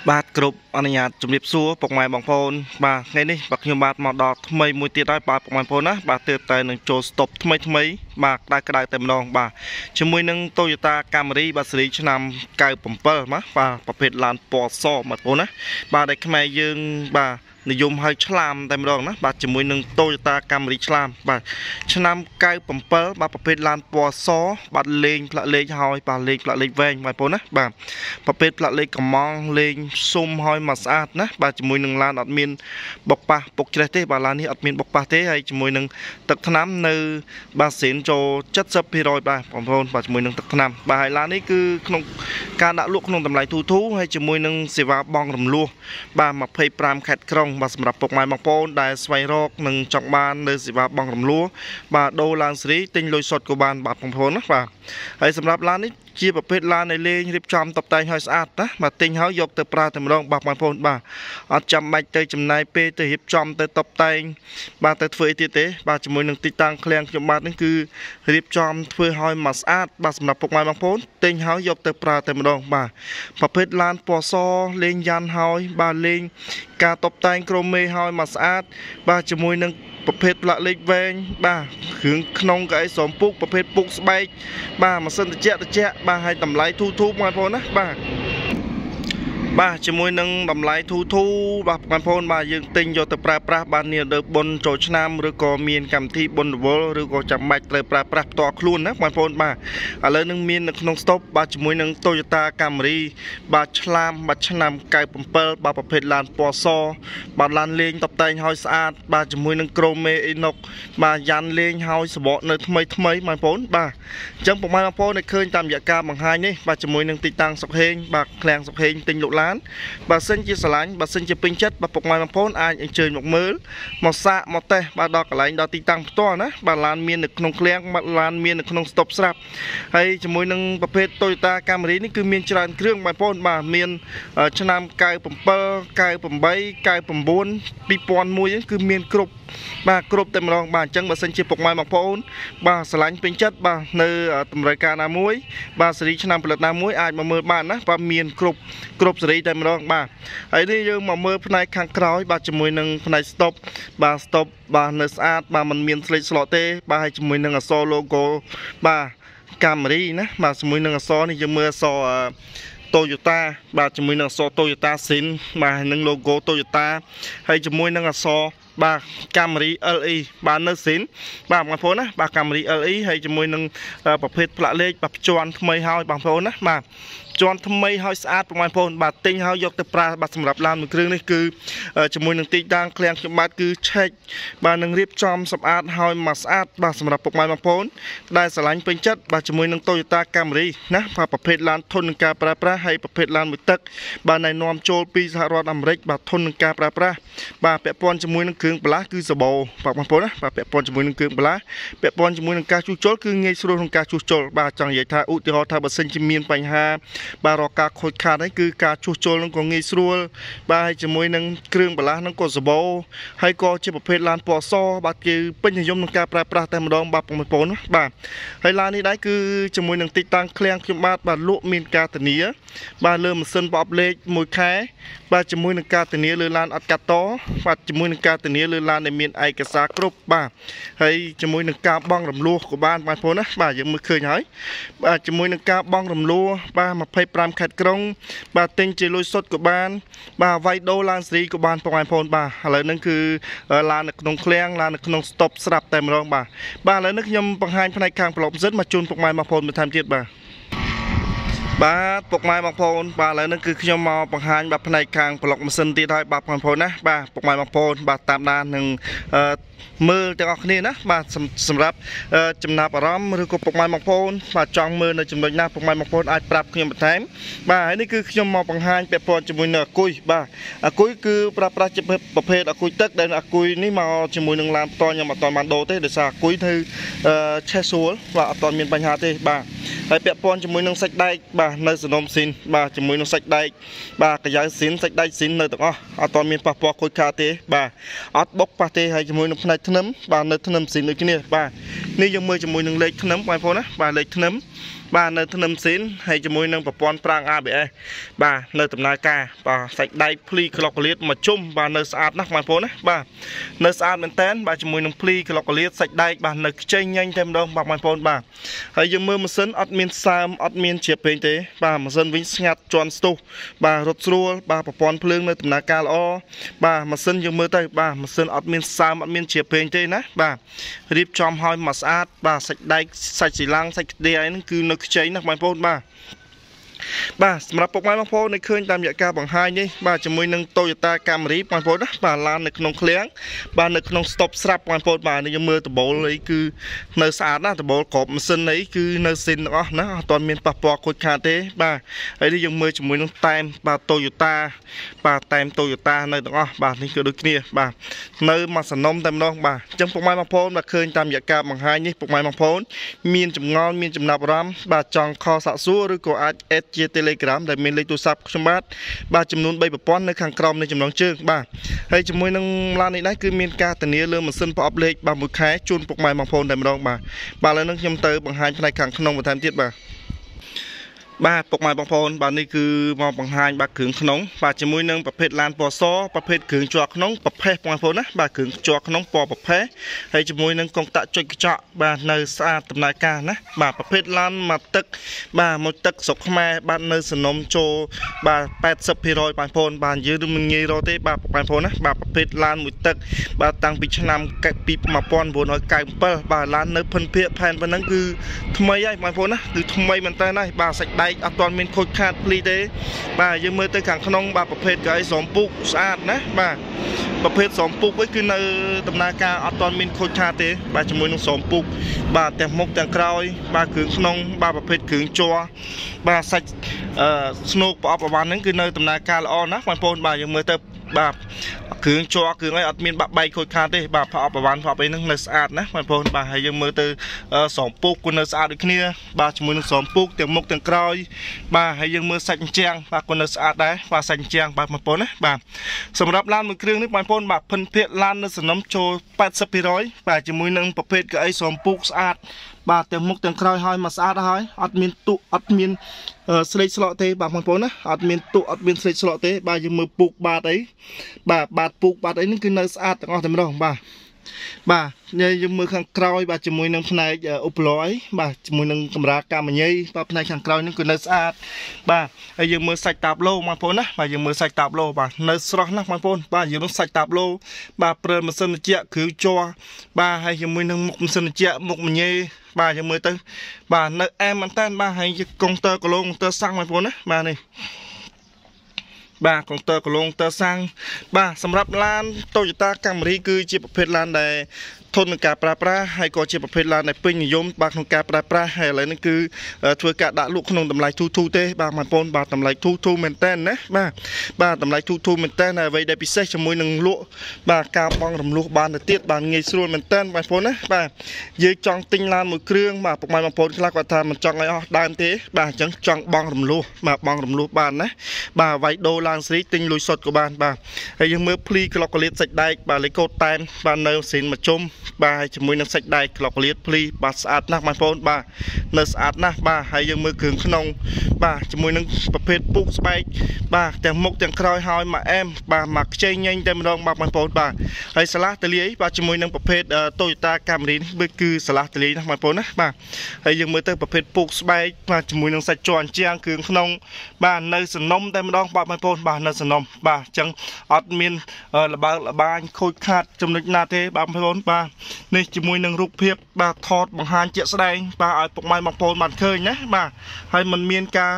บาดกรุบอนุญาตจุ่มเรียบซัวปกไม้บางโพนบาไงนี่บักยมบาดมาดอทำไมมวยตีได้ปลาปกไม้โพนนะบาเตือนแต่หนึ่งโจสต็อปทำไมบากได้กระไดเต็มรองบาชมวยหนึ่งโตโยต้าแคมรี่บาสลีชนำไก่ปุ่มเปิลมะบาประเภทลานปอซอมาโพนะบาได้ขมายยืงบานิยมให้ฉลามเต็มรองนะบาจมวยหนึ่งโตโยต้าแคมรี่ฉลามบาชนำไก่ปุ่มเปิลบาประเภทลานปอซอบาเลงพละเลงหอยบาเลงพละเลงแวงมาโพนะบาประเภทพละเลงกระมองเลงซุ่มหอยมาสะอาดนะบาจมวยหนึ่งลานอัดมินบกปะปกเจเตบาลานนี้อัดมินบกปะเตให้จมวยหนึ่งตักทน้ำในบาเสียนโจจัดซับพิรอยบาปองโพนบาจมวยหนึ่งตักทน้ำบาไฮลานนี้คือขนมการดักลูกขนมตำไลทูให้จมวยหนึ่งเสวาบองรำลัวบามาเพย์ปรามแคดครองบาสำหรับปกไม้บางโพนได้สไวรอกหนึ่งจังบานในเสวาบองรำลัวบาโดลานสีติงลอยสดกับบานบาปองโพนนะบาให้สำหรับร้านนี้เชียประเภทลานในเลงริบจอมตบแต่งให้สะอาดนะมาติงเขายกเตอปลาเต็มรองบาปองโพนบาอาจำไม่เตยจำนายเปเตยริบจอมเตยตบแต่งบาเตยเฟยตีเตบาจมวยหนึ่งติดตั้งเคลียงจมบานั่นคือริบจอมเพื่อหอยมาสะอาดบาสำหรับปกไม้บางโพนติงเขายกเตอปลาเต็มรองบาประเภทลานปอซอเลงยันหอยบาเลงการตบแต่งโครเมหอยมาสะอาดบาจมวยหนึ่งประเภทละเล็กแวงบ้าขึงขนมกับไอ้สมปุกประเภทปุกสบายบ้ามาเส้นตะเจ๊ะบ้าให้ตำไลทูมาพอนะบ้าจมวยหนึ่งตำไลทูบ้ามันพนบ้ายังติงโยตปลาปลาบ้านเนี่ยเดินบนโจชนามหรือก็มีนกำที่บนวอลหรือก็จับไม้เตยปลาปลาตัวคลุนนะมันพนบ้าอะไรนึงมีนขนมสต๊อปบ้าจมวยหนึ่งโตโยต้าแคมรี่บ้าฉลามบ้าชนามไก่ปุ่มเปิลบ้าประเภทลานปอซอบ้าลานเลงตบแต่งหอยสะอาดบ้าจมวยหนึ่งโกรเมอินกบ้ายันเลงหอยสบอเนื้อทำไมมันพนบ้าจังปกไม้มันพนในเคยตามยาการบางไฮนี่บ้าจมวยหนึ่งติดตั้งสกเฮงบ้าแคลงสกเฮงติงหลุดล้านบาเซนจีสลายบาเซนจีปิงชัดบาปกไม้บางโพนอายเชิญหมกมือหมดสะหมดเตะบาดอกอะไรดอกตีตังตัวนะบาลานเมียนหนึ่งขนมเคลี้ยงบาลานเมียนหนึ่งขนมสต็อปสลับให้จมูกหนึ่งประเภทโตโยต้าแคมรี่นี่คือเมียนจานเครื่องบางโพนบาเมียนชนามไก่ปุ่มเปอร์ไก่ปุ่มใบไก่ปุ่มบุญปีปอนมวยนั่นคือเมียนกรุบบากรุบเต็มรองบาจังบาเซนจีปกไม้บางโพนบาสลายปิงชัดบาในตำรายการนามวยบาสรีชนามผลิตนามวยอายมาเมื่อบานนะบาเมียนกรุบสรีเต็มรองบาไอ้นี่ยังมาเมื่อพนัยข้างคล้อยบาจมวยหนึ่งพนัยสต็อปบาสต็อปบาเนสอาร์ตบามันเมียนสลิดสโลเต้บาให้จมวยหนึ่งโซโลโก้บาแคมรี่นะบาจมวยหนึ่งโซนี่ยังเมื่อโซโตโยต้าบาจมวยหนึ่งโซโตโยต้าซินบาหนึ่งโลโก้โตโยต้าให้จมวยหนึ่งโซบาแคมรี่เอลีบาเนอร์ซินบาบางโพนะบาแคมรี่เอลีให้จมวยหนึ่งประเภทพละเล็กแบบจวนทำไมหายบางโพนะบาจวนทำไมหายสะอาดประมาณโพนบาติงหายยกตะปลาบาสำหรับลานมือเครื่องนี่คือจมูกหนึ่งตีดังเคลียงจมูกคือเช็คบาหนึ่งเรียบจอมสะอาดหายมาสะอาดบาสำหรับประมาณบางโพนได้สลายเป็นจัดบาจมูกหนึ่งโตโยต้าแคมรี่นะพาประเภทลานทนการปลาปลาให้ประเภทลานมือตึกบาในนอมโจลปีสหรัฐอเมริกบาทนการปลาปลาบาเปะปอนจมูกหนึ่งเครื่องปลาคือสบู่ปากบางโพนะบาเปะปอนจมูกหนึ่งเครื่องปลาเปะปอนจมูกหนึ่งการชูโจลคือเงยสุดของการชูโจลบาจังใหญ่ท่าอุติหอท่าบัสเซนจิมีนปัญหาบารอการโคตรขาดนั่นคือการชูโจลนั่นก็เงยสุดบาให้จมูกหนึ่งเครื่องปลานั่นก็สบู่ให้ก็เจ็บประเภทลานปอซอบาคือเป็นนิยมของการปลาปลาแต่มาดองบาปงมันโพนะบาให้ลานนี้ได้คือจมูกหนึ่งติดตั้งเคลียงขึ้นมาบาลุมีนการตเนียบาเริ่มเส้นปอบเล็กมวยแค่บาจมูกหนึ่งการตเนียหรือลานอัดกัดโตบาจมูกหนึ่งการตเนียหรือลานในมีนไอกระซากรุบบาให้จมูกหนึ่งการบ้องลำลัวของบ้านโพนะบายังมือเคยหายบาจมูกหนึ่งการบ้องลำลัวบามาเพย์ปรามขัดกรงบาเต็งจีลุยสดกับบ้านบาไวโดลานสีกับบ้านประมาณโพนบาอะไรนั่นคือลานขนมเคลี้ยงลานขนมสต็อปสลับแต่มรองบาอะไรนั่นยำปังไฮภายในคางปลอบซึมาจูนประมาณมาโพนมาทำเจ็ดบาปกไม้บางโพนบาอะไรนั่นคือขยมอปังหานบาภายในคางปลอกมาซึนตีได้บาบางโพนนะบาปกไม้บางโพนบาตามด้านหนึ่งมือจะออกนี่นะบาสำหรับจำนาบอารมณ์หรือก็ปกไม้บางโพนบาจองมือในจำนวนหน้าปกไม้บางโพนอาจปรับขยมแถมบาอันนี้คือขยมอปังหานเปรียบปนจมูกเนื้อกุยบากุยคือประจะประเภทกุยตึกเดินกุยนี่มาจมูกหนึ่งลามตอนยังมาตอนมันโดเต้เดี๋ยวสากุยคือเชสัวว่าตอนมีปัญหาเต้บาให้เปรียบปนจมูกหนึ่งสักได้บาในสนมสินบาจมูกหนึ่งสักได้บากระยายสินสักได้สินในตัวอ๋อตอนมีปะปอคุยคาเต้บาอัดบกปะเต้ให้จมูกหนึ่งในถนนบาในถนนสินเลยที่นี่บานี่ยังมือจมูกหนึ่งเล็กถนนไปพอนะบาเล็กถนนบបាទនៅធ្នឹមស៊ីនហើយជាមួយនឹងប្រព័ន្ធប្រាំង ABS បាទនៅដំណើរការបាទសាច់ដែកភ្លីក្លុកកលៀតមកជុំបាទនៅស្អាតណាស់បងប្អូនណាបាទនៅស្អាតមែនតើបាទជាមួយនឹងភ្លីក្លុកកលៀតសាច់ដែកបាទនៅខ្ចីញញតែម្ដងបងប្អូនបាទហើយយើងមើលម៉ាស៊ីនអត់មានសើមអត់មានជ្រាបពេកទេបាទម៉ាស៊ីនវិញស្ងាត់ជាន់ស្ទុះបាទរត់ស្រួលបាទប្រព័ន្ធភ្លើងនៅដំណើរការល្អបាទម៉ាស៊ីនយើងមើលទៅបាទម៉ាស៊ីនអត់មានសើមអត់មានជ្រាបពេកទេណាបាទរៀបចំឲ្យមកស្អាតបាទសាច់ដែកសាច់ស៊ីឡាំងសាច់ខ្ទះហ្នឹងគឺនៅខ្ចីណាស់បងប្អូនបាទសម្រាប់ពុកម៉ែបងប្អូននៅឃើញតាមរយៈការបង្ហាញនេះបាទជាមួយនឹង Toyota Camry បងប្អូនណាបាទឡាននៅក្នុងឃ្លាំងបាទនៅក្នុង stop ស្រាប់បងប្អូនបាទនេះយើងមើលដបូលអីគឺនៅស្អាតណាស់ដបូលក្របម៉ាស៊ីនអីគឺនៅស៊ីនទាំងអស់ណាអត់ទាន់មានប៉ះពាល់ខូចខាតទេបាទហើយនេះយើងមើលជាមួយនឹងតែមបាទ Toyota បាទតែម Toyota នៅទាំងអស់បាទនេះគឺដូចគ្នាបាទនៅមួយសំណុំតែម្ដងបាទអញ្ចឹងពុកម៉ែបងប្អូនបាទឃើញតាមរយៈការបង្ហាញនេះពុកម៉ែបងប្អូនមានចម្ងល់មានចំណាប់អារម្មណ៍បាទចង់ខលសាក់សួរឬក៏អាចអេតជា Telegram ដែលមានលេខទូរស័ព្ទខ្ញុំបាទចំនួន3ប្រព័ន្ធនៅខាងក្រោមនៃចំណងជើងបាទហើយជាមួយនឹងឡាននេះដែរគឺមានការធានាលើម៉ាស៊ីនប្រអប់លេខបាទមួយខែជូនពុកម៉ែបងប្អូនតែម្ដងបាទឥឡូវនេះខ្ញុំទៅបង្ហាញផ្នែកខាងក្នុងបន្ថែមទៀតបាទពុកម៉ែបងប្អូនបាទនេះគឺមកបង្ហាញបាទគ្រឿងក្នុងបាទជាមួយនឹងប្រភេទឡានពណ៌សប្រភេទគ្រឿងជាប់ក្នុងប្រភេទបងប្អូនណាបាទគ្រឿងជាប់ក្នុងពណ៌ប្រភេទហើយជាមួយនឹងកុងតាក់ចុចកញ្ចក់បាទនៅស្អាតដំណើរការណាបាទប្រភេទឡានមកទឹកបាទមកទឹកស្រុកខ្មែរបាទនៅសំណុំចូលបាទ 80% បងប្អូនបាទយើងមិនងាយរកទេបាទបងប្អូនណាបាទប្រភេទឡានមួយទឹកបាទតាំងពីឆ្នាំ1997បាទឡាននៅភិនភាគផែនប៉ុណ្ណឹងគឺថ្មីហើយបងប្អូនណាគឺថ្មីមែនតើណាបាទសាច់ដែកអត់ទាន់មានខូចខាតភ្លីទេបាទយើងមើលទៅខាងក្នុងបាទប្រភេទកៅអីស្រោមពូកស្អាតណាបាទប្រភេទស្រោមពូកវិញគឺនៅដំណើរការអត់ទាន់មានខូចខាតទេបាទជាមួយនឹងស្រោមពូកបាទទាំងមុខទាំងក្រោយបាទគ្រឿងក្នុងបាទប្រភេទគ្រឿងជ័របាទសាច់ស្នូកប្រអប់ប្រវ៉ាន់ហ្នឹងគឺនៅដំណើរការល្អណាស់បងប្អូនបាទយើងមើលទៅបាទគ្រឿងជ័រគ្រឿងអីអត់មានបាក់បែកខូចខាតទេបាទប្រអប់ប្រវ៉ាន់ប្រអប់អីហ្នឹងនៅស្អាតណាបងប្អូនបាទហើយយើងមើលទៅស្រោមពូកក៏នៅស្អាតដូចគ្នាបាទជាមួយនឹងស្រោមពូកទាំងមុខទាំងក្រោយបាទហើយយើងមើលសាច់អញ្ចាំងបាទក៏នៅស្អាតដែរបាទសាច់អញ្ចាំងបាទបងប្អូនណាបាទសម្រាប់ឡានមួយគ្រឿងនេះបងប្អូនបាទភិនភាគឡាននៅសំណុំចូល 80% បាទជាមួយនឹងប្រភេទកៅអីស្រោមពូកស្អាតបាទទាំងមុខទាំងក្រោយហើយមកស្អាតហើយអត់មានទុអត់មានស្លេកស្លក់ទេបាទបងប្អូនណាអត់មានទុអត់មានស្លេកស្លក់ទេបាទយើងមើលពូកបាទអីបាទបាតពូកបាតអីនេះគឺនៅស្អាតទាំងអស់តែម្ដងបាទយើងមើលខាងក្រោយបាទជាមួយនឹងផ្នែកឧបឡយបាទជាមួយនឹងកម្រាលកាមញីបាទផ្នែកខាងក្រោយនេះគឺនៅស្អាតបាទហើយយើងមើលសាច់តាបឡូបងប្អូនណាបាទយើងមើលសាច់តាបឡូបាទនៅស្រស់ណាស់បងប្អូនបាទយើងនឹងសាច់តាបឡូបាទព្រើម៉ាស៊ីនត្រជាក់គ្រឿងជ័របាទហើយជាមួយនឹងមុខម៉ាស៊ីនត្រជាក់មុខមញីបាទយើងមើលទៅបាទនៅអែមមែនតើបាទហើយកុងទ័រកឡូងទ័រសាំងបងប្អូនណាបាទនេះបាទកុងទ័រកឡូងទ័រសាំងបាទសម្រាប់ឡាន Toyota Camry គឺជាប្រភេទឡានដែលធន់នឹងការប្រើប្រាស់ហើយក៏ជាប្រភេទឡានដែលពេញនិយមបាទក្នុងការប្រើប្រាស់ហើយឥឡូវនេះគឺធ្វើការដាក់លក់ក្នុងតម្លៃធូរទេបាទបងប្អូនបាទតម្លៃធូរមែនតើណាបាទតម្លៃធូរមែនតើហើយអ្វីដែលពិសេសជាមួយនឹងលក់បាទការបង់រំលោះបានទៅទៀតបាទងាយស្រួលមែនតើបងប្អូនណាបាទយើងចង់ទិញឡានមួយគ្រឿងបាទពុកម៉ែបងប្អូនខ្លះគាត់ថាមិនចង់ឲ្យអស់ដើមទេបាទអញ្ចឹងចង់បង់រំលោះបាទបង់រំលោះបានណាបាទវាយដូរឡានសេរីទិញលុយសុទ្ធក៏បានបាទហើយយើងមើលភ្លីក្លុកកលៀតសាច់ដែកបាទលេខកូដតែនបាទនៅស៊ីនមកជុំបាទជាមួយនឹងសាច់ដែកក្លុកលៀតភ្លីបាទស្អាតណាស់បងប្អូនបាទនៅស្អាតណាស់បាទហើយយើងមើលគ្រឿងក្នុងបាទជាមួយនឹងប្រភេទពូកស្បែកបាទទាំងមុខទាំងក្រោយហើយមកអែមបាទមកខ្ចីញញតែម្ដងបាទបងប្អូនបាទហើយឆ្លាស់តលាយបាទជាមួយនឹងប្រភេទ Toyota Camry នេះវាគឺឆ្លាស់តលាយណាស់បងប្អូនណាបាទហើយយើងមើលទៅប្រភេទពូកស្បែកបាទជាមួយនឹងសាច់ជ័រអញ្ចាំងគ្រឿងក្នុងបាទនៅសំណុំតែម្ដងបាទបងប្អូនបាទនៅសំណុំបាទអញ្ចឹងអត់មានលបើកលបាញខូចខាតចំណុចណាទេបាទបងប្អូនបាទនេះជាមួយនឹងរូបភាពបាទថតបង្ហាញជាក់ស្ដែងបាទឲ្យពុកម៉ែបងប្អូនបានឃើញណាបាទហើយมันមានការ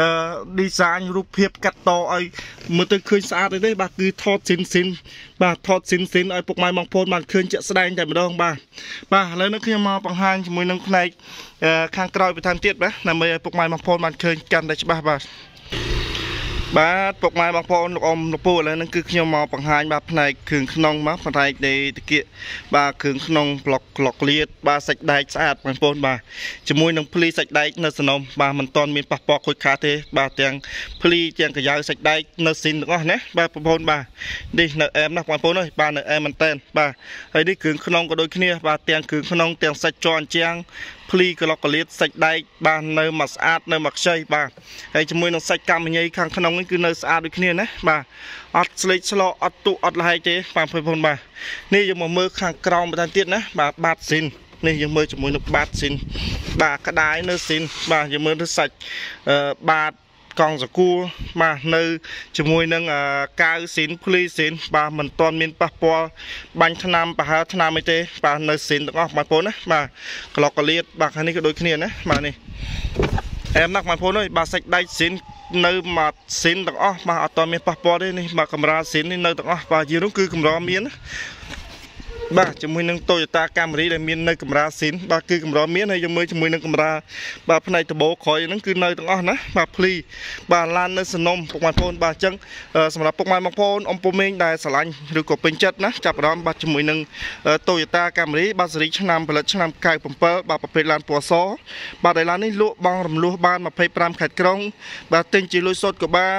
design រូបភាពកាត់តឲ្យមើលទៅឃើញស្អាតទេបាទគឺថតស៊ីនបាទថតស៊ីនឲ្យពុកម៉ែបងប្អូនបានឃើញជាក់ស្ដែងតែម្ដងបាទឥឡូវនេះខ្ញុំមកបង្ហាញជាមួយនឹងផ្នែកខាងក្រោយបន្ថែមទៀតបាទដើម្បីឲ្យពុកម៉ែបងប្អូនបានឃើញកាន់តែច្បាស់បាទបាទពុកម៉ែបងប្អូនលោកអ៊ំលោកពូឥឡូវហ្នឹងគឺខ្ញុំមកបង្ហាញបាទផ្នែកគ្រឿងក្នុងមកផ្នែកនៃតាគៀកបាទគ្រឿងក្នុងប្លុកក្លុកលៀតបាទសាច់ដែកស្អាតបងប្អូនបាទជាមួយនឹងភ្លីសាច់ដែកនៅសំណុំបាទមិនទាន់មានប៉ះពាល់ខូចខាតទេបាទទាំងភ្លីទាំងកាយ៉ៅសាច់ដែកនៅស៊ីនទាំងអស់ណាបាទបងប្អូនបាទនេះនៅអែមណាស់បងប្អូនអើយបាទនៅអែមមែនតើបាទហើយនេះគ្រឿងក្នុងក៏ដូចគ្នាបាទទាំងគ្រឿងក្នុងទាំងសាច់ជ័រអញ្ចាំងភ្លីក្លុកកលៀតសាច់ដែកបាទនៅមកស្អាតនៅមកខ្ចីបាទហើយជាមួយនឹងសាច់កាំញីខាងក្នុងនេះគឺនៅស្អាតដូចគ្នាណាបាទអត់ស្លេកស្លោអត់ទុអត់លហែកទេបាទបងប្អូនបាទនេះយើងមកមើលខាងក្រោមបន្តទៀតណាបាទបាតស៊ីននេះយើងមើលជាមួយនឹងបាតស៊ីនបាទក្តាយនៅស៊ីនបាទយើងមើលទៅសាច់បាតកងសកួរបាទនៅជាមួយនឹងកាវស៊ីនភ្លីស៊ីនបាទមិនទាន់មានប៉ះពាល់បាញ់ថ្នាំប្រហើថ្នាំអីទេបាទនៅស៊ីនទាំងអស់បងប្អូនណាបាទក្លុកកលៀតបាទខាងនេះក៏ដូចគ្នាណាបាទនេះអែមណាស់បងប្អូនអើយបាទសាច់ដែកស៊ីននៅមកស៊ីនទាំងអស់បាទអត់ទាន់មានប៉ះពាល់ទេនេះបាទកាមេរ៉ាស៊ីននេះនៅទាំងអស់បាទយីនោះគឺកម្រមានណាបាទជាមួយនឹង Toyota Camry ដែលមាននៅកម្រាលស៊ីនបាទគឺកម្រមានហើយយើងមើលជាមួយនឹងកម្រាលបាទផ្នែកដបូក្រោយហ្នឹងគឺនៅទាំងអស់ណាបាទភ្លីបាទឡាននៅសនំពុកម៉ែបងប្អូនបាទអញ្ចឹងសម្រាប់ពុកម៉ែបងប្អូនអ៊ំពូមេងដែលស្រឡាញ់ឬក៏ពេញចិត្តណាចាប់អារម្មណ៍បាទជាមួយនឹង Toyota Camry បាទស៊េរីឆ្នាំផលិតឆ្នាំ97បាទប្រភេទឡានពណ៌សបាទដែលឡាននេះលក់បងរំលោះបាន25ខេត្តក្រុងបាទទិញជាលុយសុទ្ធក៏បាន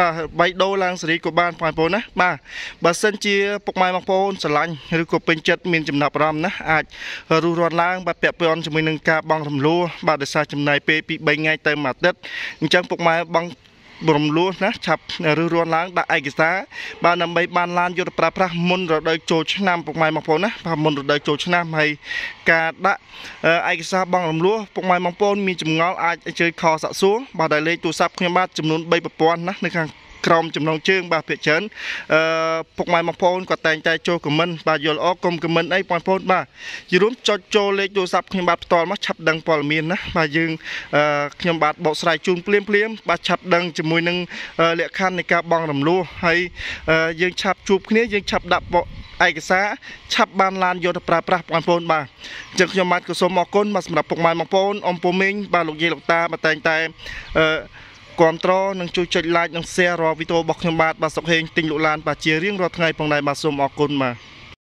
$3ឡើងស៊េរីក៏បានបងប្អូនណាបាទបើសិនជាពុកម៉ែបងប្អូនស្រឡាញ់ឬក៏ពេញចិត្តមានចំណាប់អារម្មណ៍ណាអាចរស់រាន់ឡើងបាទពាក់ព័ន្ធជាមួយនឹងការបងរំលោះបាទដោយសារចំណាយពេលពី3ថ្ងៃទៅមួយអាទិត្យអញ្ចឹងពុកម៉ែបងរំលោះណាឆាប់រស់រាន់ឡើងដាក់ឯកសារបាទដើម្បីបានឡានយកទៅប្រើប្រាស់មុនរដូវចូលឆ្នាំពុកម៉ែបងប្អូនណាបាទមុនរដូវចូលឆ្នាំហើយការដាក់ឯកសារបងរំលោះពុកម៉ែបងប្អូនមានចម្ងល់អាចអញ្ជើញខសាក់សួរបាទដែលលេខទូរស័ព្ទខ្ញុំបាទចំនួន3ប្រព័ន្ធណានៅខាងក្រមចំណងជើងបាទភាគច្រើនពុកម៉ែបងប្អូនក៏តែងតែចូលខមមិនបាទយល់អរគុំខមមិនអីបងប្អូនបាទជារួមចុចចូលលេខទូរស័ព្ទខ្ញុំបាទផ្ទាល់មកឆាប់ដឹងព័ត៌មានណាបាទយើងខ្ញុំបាទបកស្រាយជូនភ្លាមបាទឆាប់ដឹងជាមួយនឹងលក្ខខណ្ឌនៃការបងរំលោះហើយយើងឆាប់ជួបគ្នាយើងឆាប់ដាក់ឯកសារឆាប់បានឡានយកទៅប្រើប្រាស់បងប្អូនបាទអញ្ចឹងខ្ញុំបាទក៏សូមអរគុណបាទសម្រាប់ពុកម៉ែបងប្អូនអ៊ំពូមីងបាទលោកយាយលោកតាបាទតែងតែគ្រប់ត្រនិងជួយចុច like និង share រាល់វីដេអូរបស់ខ្ញុំបាទសុកហេងទិញលក់ឡានបាទជារៀងរាល់ថ្ងៃផងដែរបាទសូមអរគុណបាទ